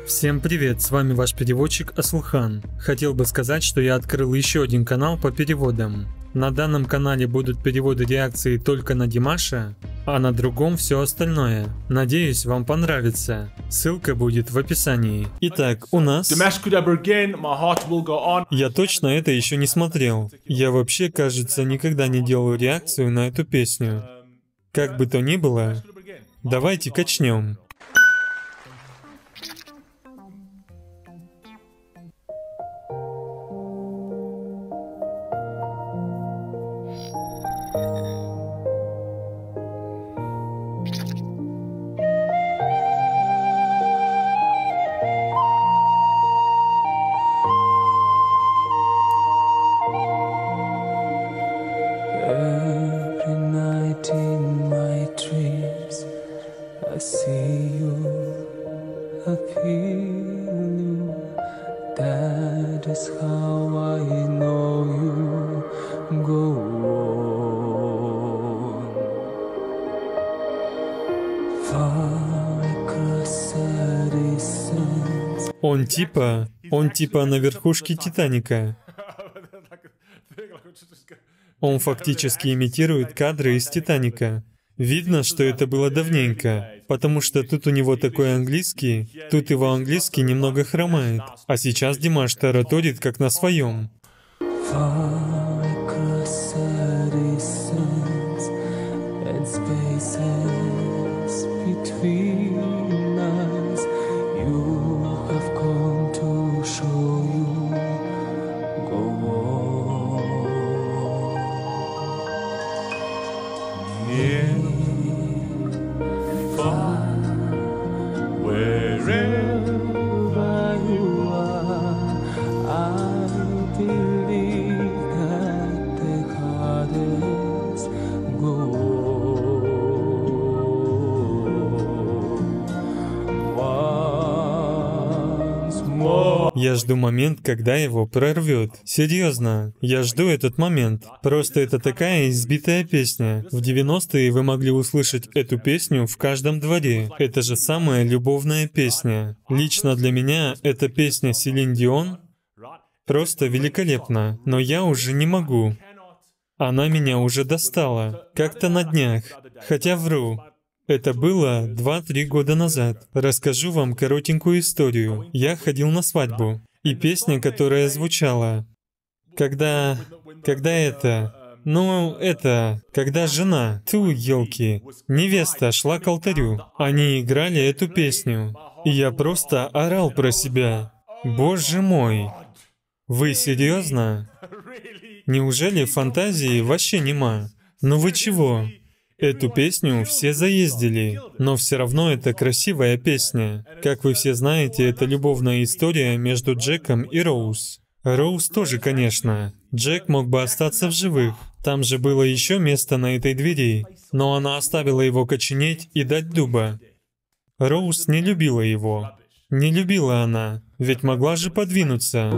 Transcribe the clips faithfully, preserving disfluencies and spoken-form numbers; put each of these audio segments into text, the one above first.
Всем привет, с вами ваш переводчик Асылхан. Хотел бы сказать, что я открыл еще один канал по переводам. На данном канале будут переводы реакции только на Димаша, а на другом все остальное. Надеюсь, вам понравится. Ссылка будет в описании. Итак, у нас... Я точно это еще не смотрел. Я вообще, кажется, никогда не делал реакцию на эту песню. Как бы то ни было, давайте качнем. Он типа, он типа на верхушке Титаника. Он фактически имитирует кадры из Титаника. Видно, что это было давненько, потому что тут у него такой английский, тут его английский немного хромает, а сейчас Димаш тараторит как на своем. Я жду момент, когда его прорвет. Серьезно, я жду этот момент. Просто это такая избитая песня. В девяностые вы могли услышать эту песню в каждом дворе. Это же самая любовная песня. Лично для меня эта песня Селин Дион просто великолепна. Но я уже не могу. Она меня уже достала. Как-то на днях. Хотя вру. Это было два-три года назад. Расскажу вам коротенькую историю. Я ходил на свадьбу. И песня, которая звучала... Когда... Когда это... Ну, это... Когда жена... Ту, елки... Невеста шла к алтарю. Они играли эту песню. И я просто орал про себя. Боже мой! Вы серьезно? Неужели фантазии вообще нема? Ну вы чего? Эту песню все заездили, но все равно это красивая песня. Как вы все знаете, это любовная история между Джеком и Роуз. Роуз тоже, конечно. Джек мог бы остаться в живых. Там же было еще место на этой двери, но она оставила его коченеть и дать дуба. Роуз не любила его. Не любила она, ведь могла же подвинуться.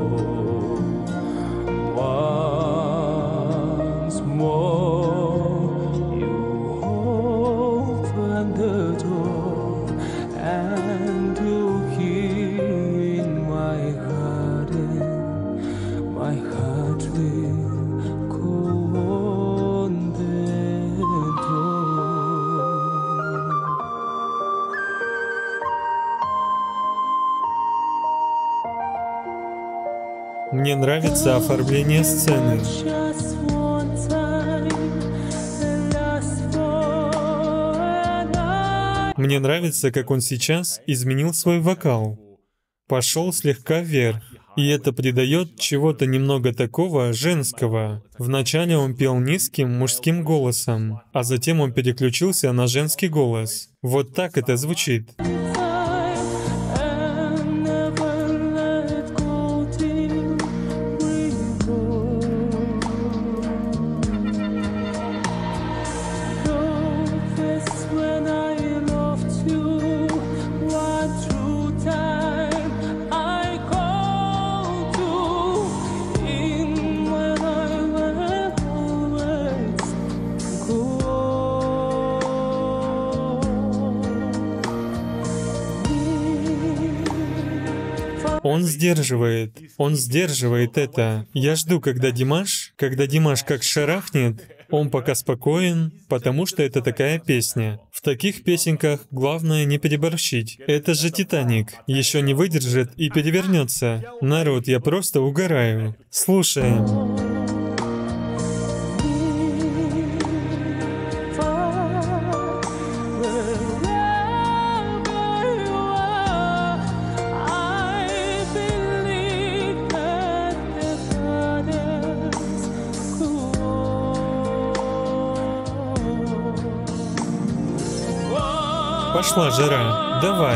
Мне нравится оформление сцены. Мне нравится, как он сейчас изменил свой вокал. Пошел слегка вверх. И это придает чего-то немного такого женского. Вначале он пел низким мужским голосом, а затем он переключился на женский голос. Вот так это звучит. Он сдерживает. Он сдерживает это. Я жду, когда Димаш, когда Димаш как шарахнет, он пока спокоен, потому что это такая песня. В таких песенках главное не переборщить. Это же «Титаник». Еще не выдержит и перевернется. Народ, я просто угораю. Слушаем. Пошла жара, давай.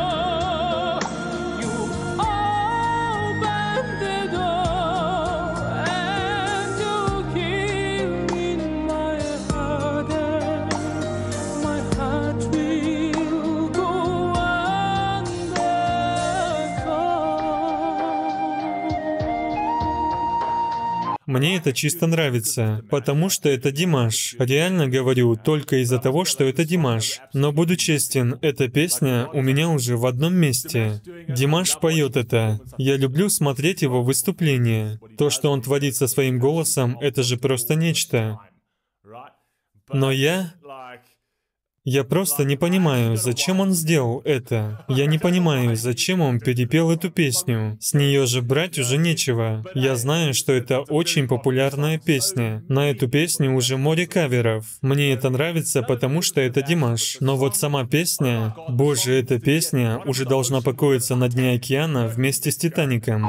Мне это чисто нравится, потому что это Димаш. Реально говорю, только из-за того, что это Димаш. Но буду честен, эта песня у меня уже в одном месте. Димаш поет это. Я люблю смотреть его выступления. То, что он творит со своим голосом, это же просто нечто. Но я... Я просто не понимаю, зачем он сделал это. Я не понимаю, зачем он перепел эту песню. С нее же брать уже нечего. Я знаю, что это очень популярная песня. На эту песню уже море каверов. Мне это нравится, потому что это Димаш. Но вот сама песня... Боже, эта песня уже должна покоиться на дне океана вместе с «Титаником».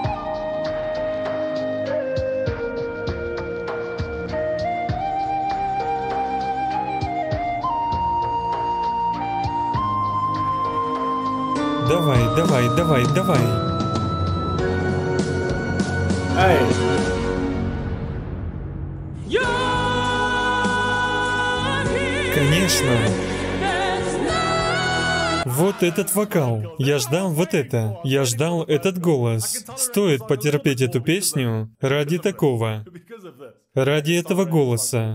Давай, давай, давай, давай. Эй! Конечно. Вот этот вокал. Я ждал вот это. Я ждал этот голос. Стоит потерпеть эту песню ради такого. Ради этого голоса.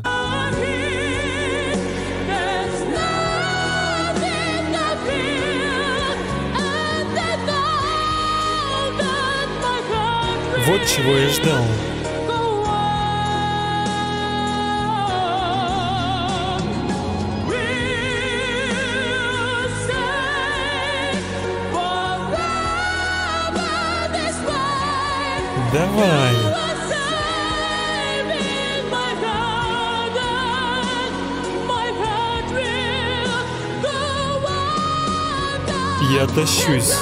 Вот чего я ждал. Давай. Я тащусь.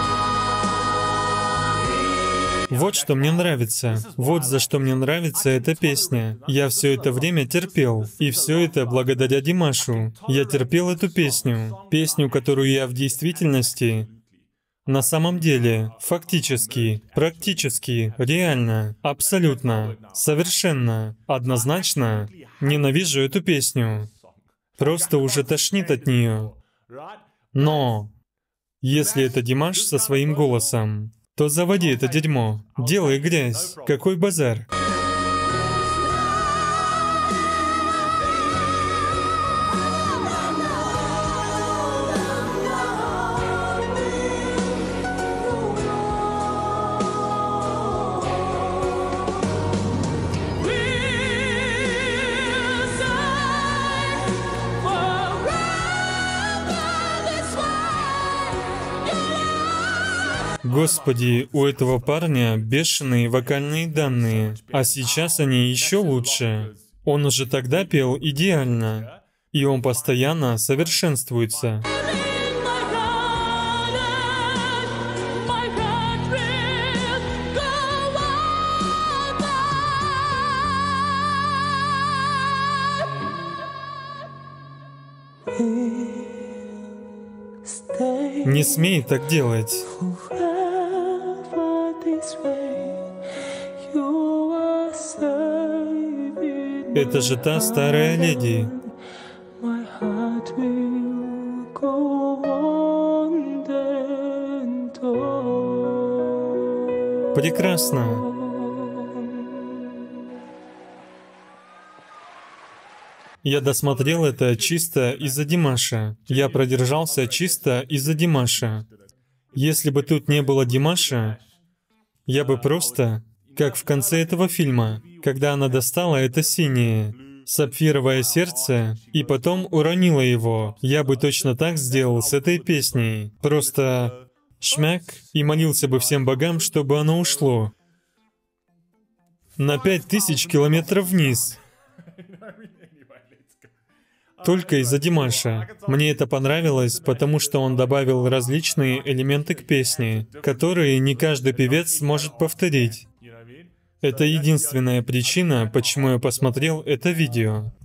Вот что мне нравится. Вот за что мне нравится эта песня. Я все это время терпел. И все это благодаря Димашу. Я терпел эту песню. Песню, которую я в действительности... На самом деле, фактически, практически, реально, абсолютно, совершенно, однозначно ненавижу эту песню. Просто уже тошнит от нее. Но, если это Димаш со своим голосом, то заводи это дерьмо, делай грязь, какой базар. Господи, у этого парня бешеные вокальные данные, а сейчас они еще лучше. Он уже тогда пел идеально, и он постоянно совершенствуется. Не смей так делать. Это же та старая леди. Прекрасно. Я досмотрел это чисто из-за Димаша. Я продержался чисто из-за Димаша. Если бы тут не было Димаша, я бы просто, как в конце этого фильма, когда она достала это синее сапфировое сердце и потом уронила его, я бы точно так сделал с этой песней. Просто шмяк и молился бы всем богам, чтобы оно ушло на пять тысяч километров вниз. Только из-за Димаша. Мне это понравилось, потому что он добавил различные элементы к песне, которые не каждый певец сможет повторить. Это единственная причина, почему я посмотрел это видео.